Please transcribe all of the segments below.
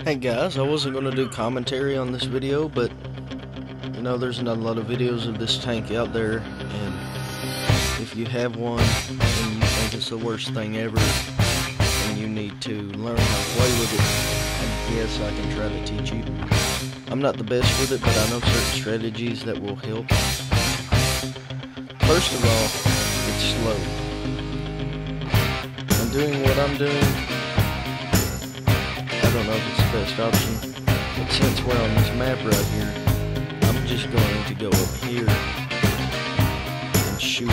Hey guys, I wasn't going to do commentary on this video, but you know, there's not a lot of videos of this tank out there, and if you have one and you think it's the worst thing ever and you need to learn how to play with it, I guess I can try to teach you. I'm not the best with it, but I know certain strategies that will help. First of all, it's slow. I'm doing what I'm doing. I don't know if it's the best option, but since we're on this map right here, I'm just going to go up here and shoot,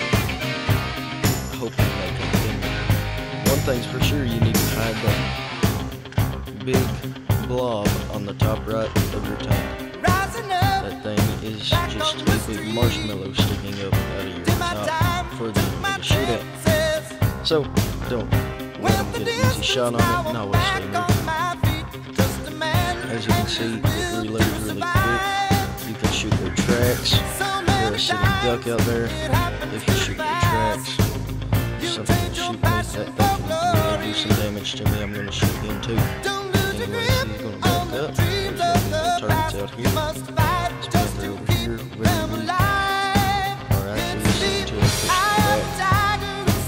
hoping they can get me. One thing's for sure, you need to hide that big blob on the top right of your tank. That thing is just a big marshmallow sticking up out of your top for them to shoot at. So, don't let them get an easy shot on it, and always stay moving. As you can see, it reloads really quick. You can shoot their tracks. There's a sitting duck out there. If you shoot their tracks, something will shoot me. That can really do some damage to me. I'm going to shoot him too. Anyways, he's going to back up. There's no targets out here. Let's panther over here. Ready to leave. Alright, we'll see until I push the back.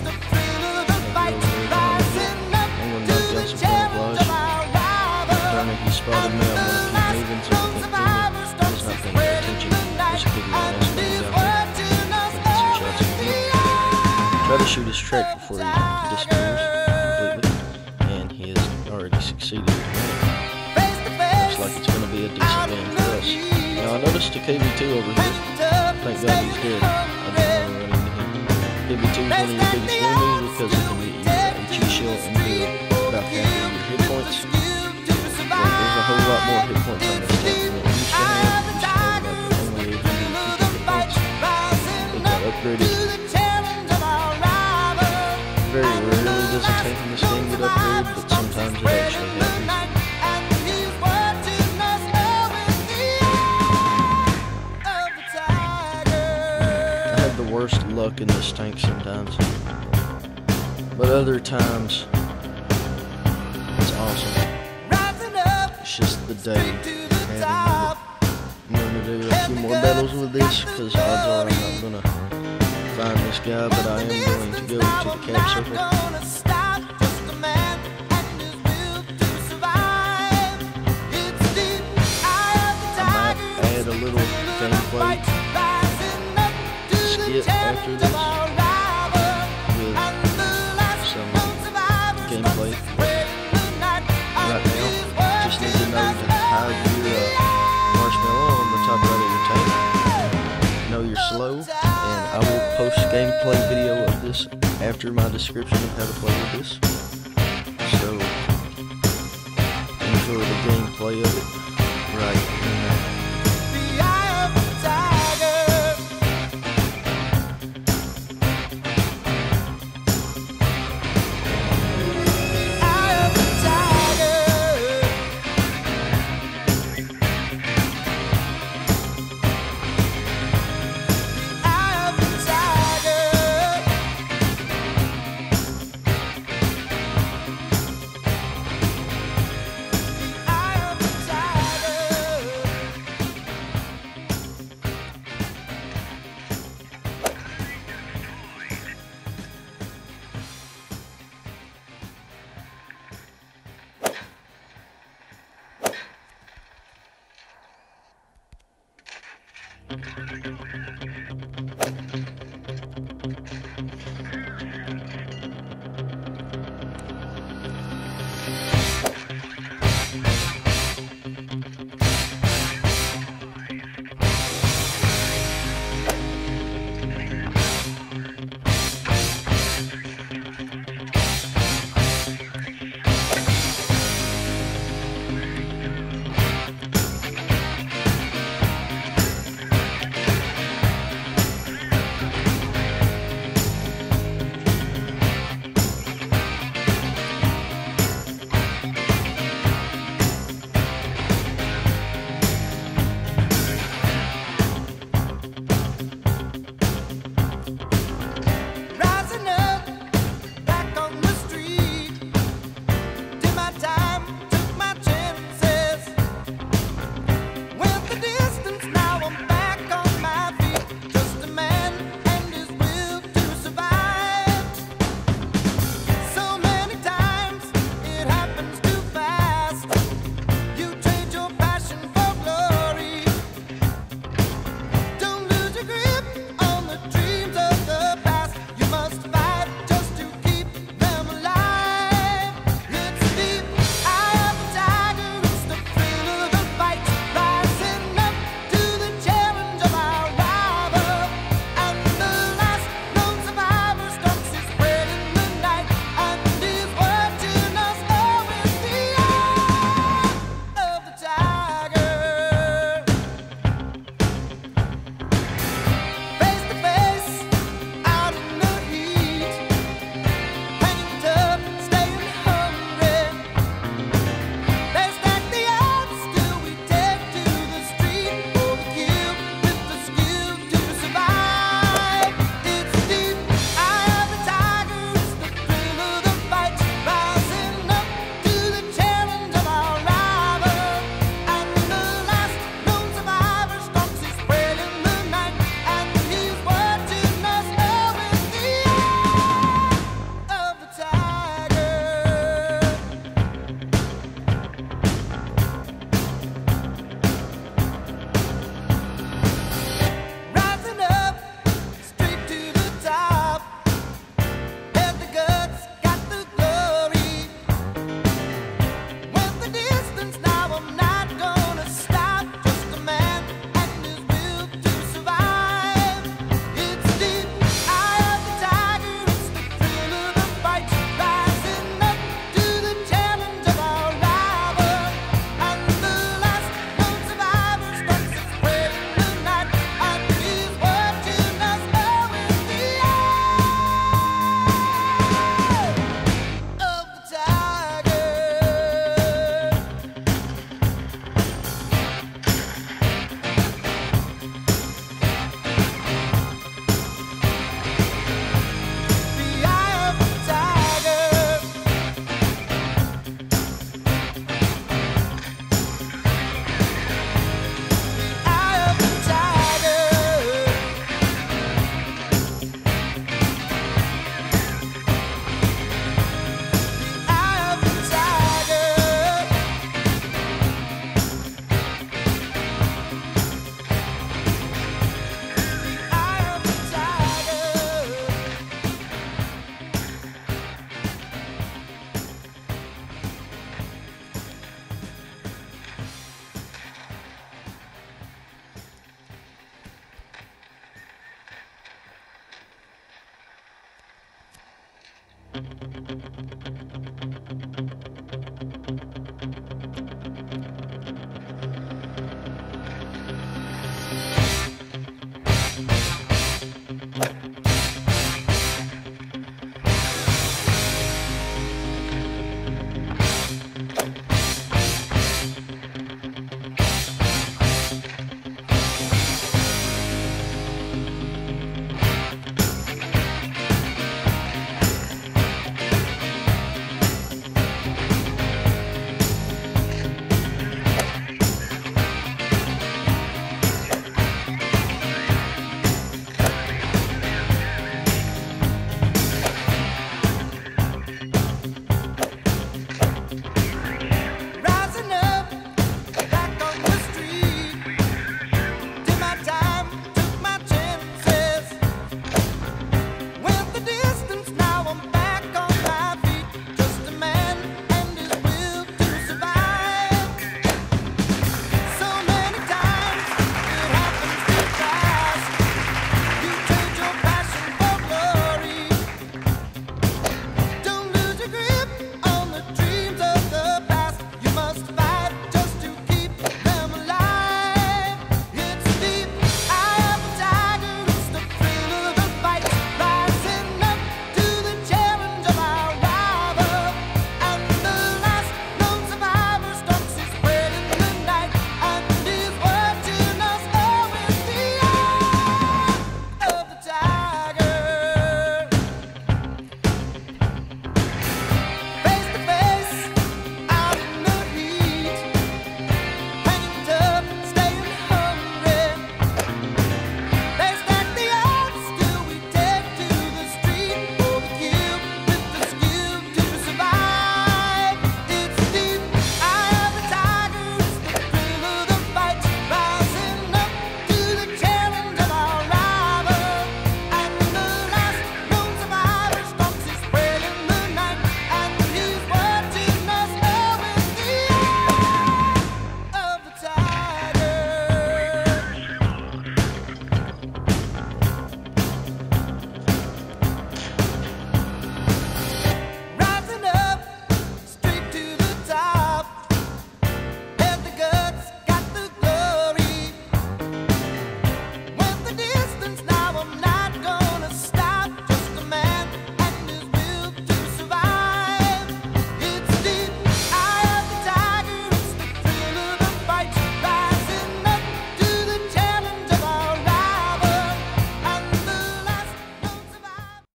He spotted me, I'm going to keep moving so he can't do me. He's not paying attention. There's a big line down there. Get some shots of him. Try to shoot his track before he disappears completely. And he has already succeeded. Looks like it's going to be a decent game for us. Now I noticed a KV2 over here. Thank God he's dead. I didn't want to run into him. KV2 is one of your biggest enemies because it can get you a HE shield and do about half of your hit points. There's a whole lot more hit points on this tank than it used to have. It used to have like only 850 hit points. It got upgraded. Very rarely does a tank in this game get upgraded, but sometimes it actually happens. I have the worst luck in this tank sometimes, but other times it's awesome. It's just the day having it. I'm going to do a few more battles with this because odds are I'm not going to find this guy, but I am going to go to the cap circle. I might add a little gameplay skit after this with some gameplay right now. Just need to know to hide your marshmallow on the top right of your tank. Know you're slow, and I will post gameplay video of this after my description of how to play with this. So enjoy the gameplay of it right now.